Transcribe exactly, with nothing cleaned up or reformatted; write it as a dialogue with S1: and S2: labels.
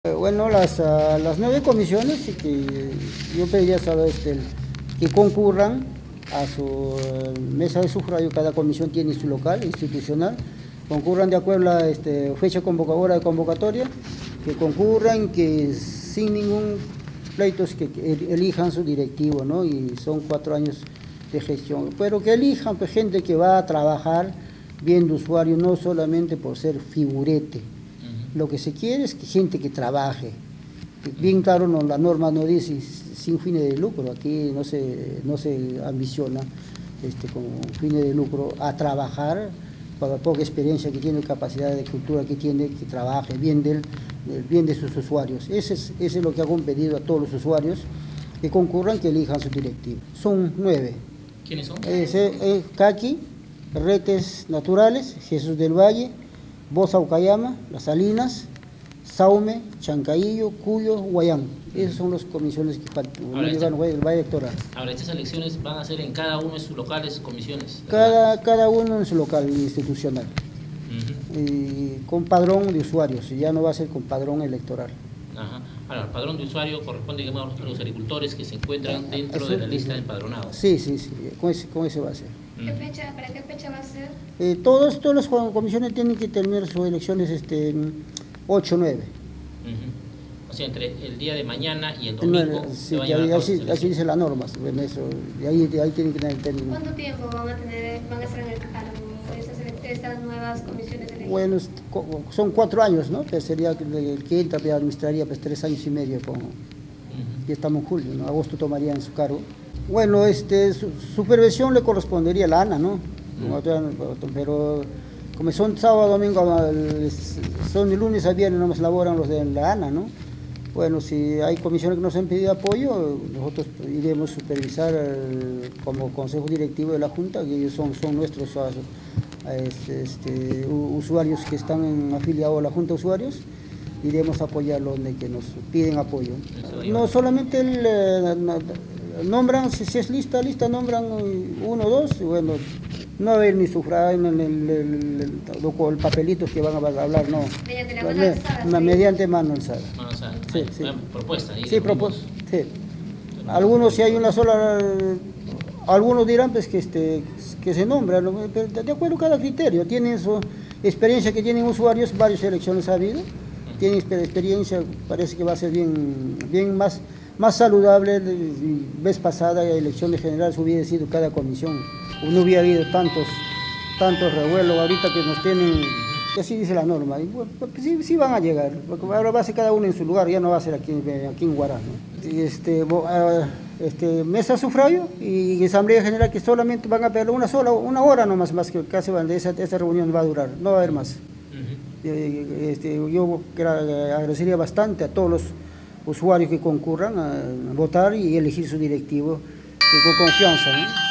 S1: Bueno, las, uh, las nueve comisiones que yo pediría saber este, que concurran a su uh, mesa de sufragio. Cada comisión tiene su local institucional, concurran de acuerdo a la este, fecha convocadora de convocatoria, que concurran, que sin ningún pleito que elijan su directivo, ¿no? Y son cuatro años de gestión, pero que elijan pues, gente que va a trabajar viendo usuario, no solamente por ser figurete. Lo que se quiere es que gente que trabaje. Bien claro, no, la norma no dice sin fines de lucro, aquí no se, no se ambiciona este, con fines de lucro a trabajar, por la poca experiencia que tiene, capacidad de cultura que tiene, que trabaje bien, del, del bien de sus usuarios. Ese es, ese es lo que hago un pedido a todos los usuarios, que concurran, que elijan su directivo. Son nueve.
S2: ¿Quiénes son?
S1: Es, es Caqui, Retes Naturales, Jesús del Valle, Bosa Ucayama, Las Salinas, Saume, Chancaillo, Cuyo, Guayán. Esas son las comisiones que faltan.
S2: Ahora, este,
S1: el Valle Electoral.
S2: Ahora, estas elecciones van a ser en cada uno de sus locales, comisiones.
S1: Cada, cada uno en su local institucional.
S2: Uh-huh.
S1: Y con padrón de usuarios, ya no va a ser con padrón electoral.
S2: Ajá. Ahora, el padrón de usuario corresponde digamos, a los agricultores que se encuentran dentro Eso, de la lista de empadronados.
S1: Sí, sí, sí, con ese, con ese va a ser.
S3: ¿Qué fecha, ¿Para qué fecha va a ser?
S1: Eh, todos, todas las comisiones tienen que terminar sus elecciones este, ocho nueve.
S2: Uh-huh. O sea, entre el día de mañana y el domingo.
S1: No, sí, ya, así, así dice la norma, bueno, eso, de ahí, de ahí tienen que tener terminado.
S3: ¿Cuánto tiempo van a tener, van a estar en el cargo estas, estas nuevas comisiones de elección?
S1: Bueno, son cuatro años, ¿no? Pues sería el que entra, administraría pues, tres años y medio, con, uh-huh. Ya estamos en julio, ¿no? Agosto tomaría en su cargo. Bueno, este, su supervisión le correspondería a la ANA, ¿no? Uh-huh. Pero como son sábado, domingo, son de lunes a viernes, no nos laboran los de la ANA, ¿no? Bueno, si hay comisiones que nos han pedido apoyo, nosotros iremos a supervisar el, como consejo directivo de la Junta, que ellos son, son nuestros este, este, usuarios que están en, afiliados a la Junta de Usuarios, iremos a apoyarlos donde que nos piden apoyo. No solamente el, nombran, si, si es lista, lista, nombran uno o dos, y bueno, no va a haber ni sufragio en el, el, el, el, el papelito que van a hablar, no.
S3: Mediante la mano alzada.
S1: Una, mediante mano alzada.
S2: Mano alzada.
S1: Sí, sí.
S2: Propuesta.
S1: Sí, propuesta. Sí. Algunos, si hay una sola, algunos dirán pues que, este, que se nombra, pero de acuerdo a cada criterio. Tienen su experiencia que tienen usuarios, varias elecciones ha habido. Tienen experiencia, parece que va a ser bien, bien más, más saludable. Vez pasada, la elección de generales hubiera sido cada comisión. No hubiera habido tantos, tantos revuelos ahorita que nos tienen, que así dice la norma. Y bueno, pues sí, sí van a llegar, porque ahora va a ser cada uno en su lugar, ya no va a ser aquí, aquí en Huaraz, ¿no? Y este, este, mesa sufragio y asamblea general que solamente van a perder una sola, una hora nomás más que casi van de esa, esa reunión va a durar, no va a haber más. Este, yo agradecería bastante a todos los usuarios que concurran a votar y elegir su directivo con confianza, ¿no?